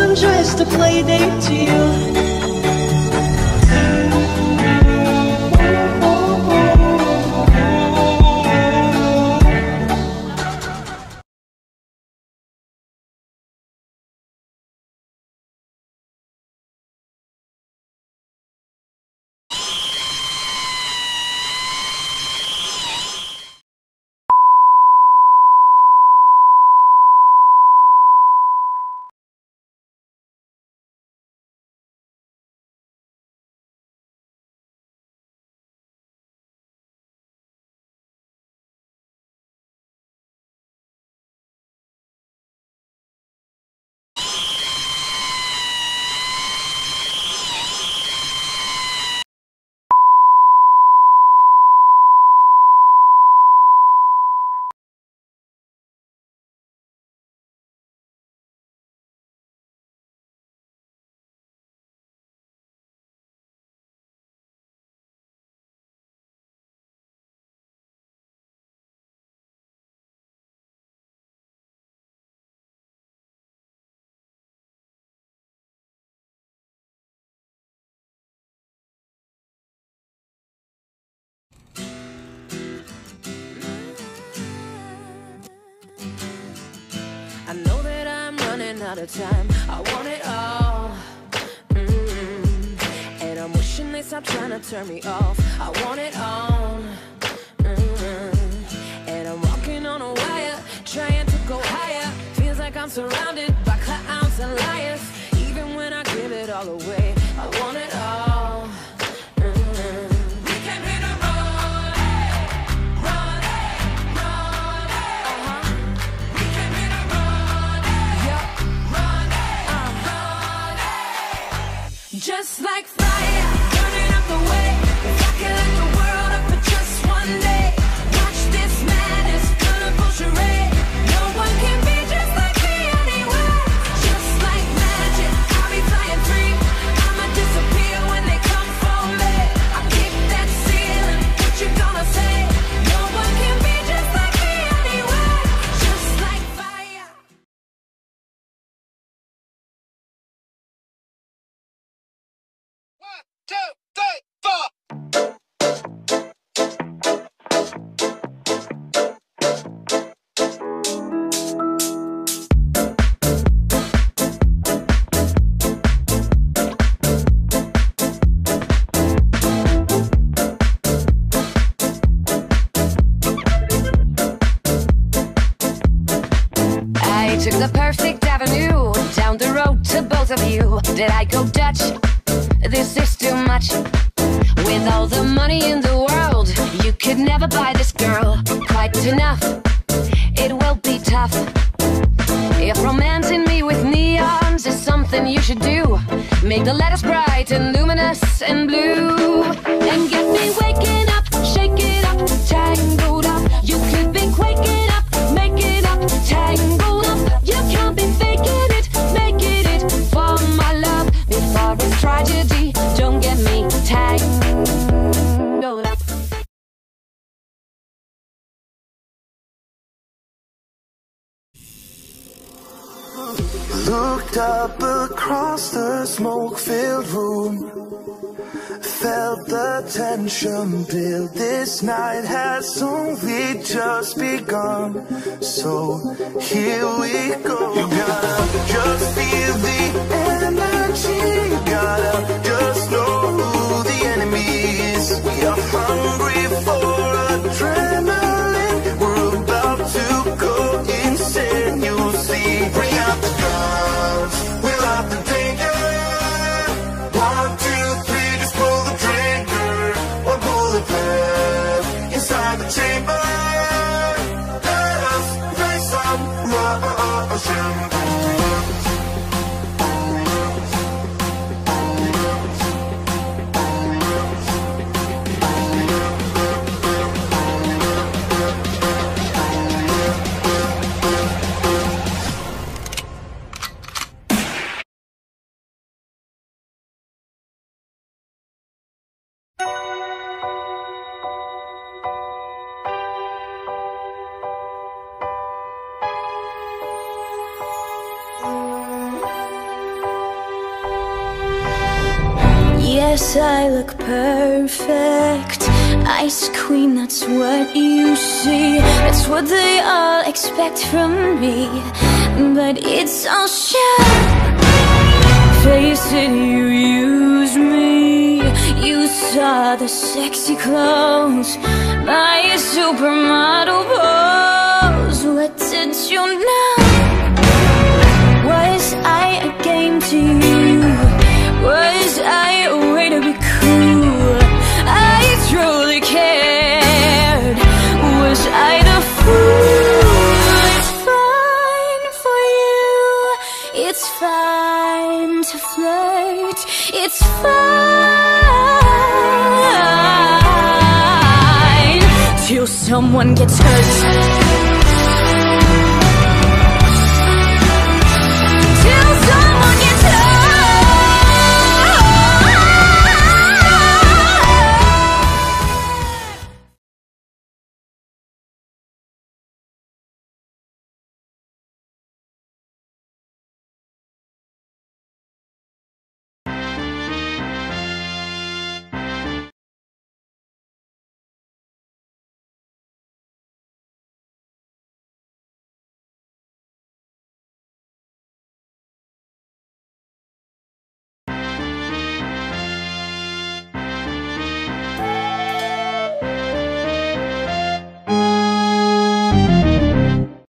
I'm just a play date to you. I know that I'm running out of time. I want it all. And I'm wishing they stop trying to turn me off. I want it all. And I'm walking on a wire, trying to go higher. Feels like I'm surrounded by clowns and liars. Even when I give it all away, I want it all. We came here to run, run, run. We came here to run, run, run. Just like fire, burning up the way. If I could light the world up for just one day, watch this madness, colorful charade. No one can be just like me anyway. Just like magic, I'll be flying free. I'ma disappear when they come for me. I kick that ceiling, what you gonna say? No one can be just like me anyway. Just like fire. 1, 2, 3, 4. I took the perfect avenue down the road to both of you. Did I go Dutch? This is too much. With all the money in the world, you could never buy this girl quite enough. It will be tough. If romancing me with neons is something you should do, make the letters bright and luminous and blue. And get me waking up, shake it up, tangled up. You could be quaking up, make it up, tangled up. You can't be faking it, making it for my love. Before it's tragedy, don't get me tangled up. Looked up across the smoke-filled room, felt the tension build. This night has only just begun, so here we go. You gotta just feel the energy. You gotta just know who the enemy is. We are hungry for adrenaline. We're about to go insane. You'll see. Bring out the guns, we'll out the danger. 1, 2, 3, just pull the trigger. One bullet left inside the chamber. Let us face some Russian. Guess I look perfect. Ice queen, that's what you see. That's what they all expect from me. But it's all show. Face it, you used me. You saw the sexy clothes, my supermodel pose. What did you know? Was I a game to you? Was I a way to be cool? I truly cared. Was I the fool? It's fine for you. It's fine to flirt. It's fine till someone gets hurt.